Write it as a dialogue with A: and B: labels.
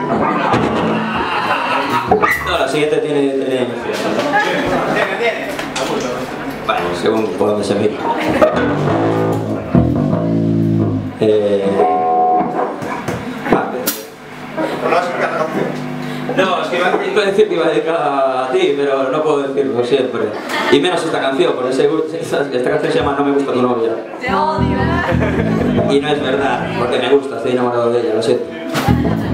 A: No, la siguiente tiene... Bueno, según por donde se mire. No, es que iba a decir que iba dedicada a ti, pero no puedo decirlo siempre. Y menos esta canción, porque esta canción se llama No me gusta tu novia.
B: Te odio.
A: Y no es verdad, porque me gusta, estoy enamorado de ella, lo siento.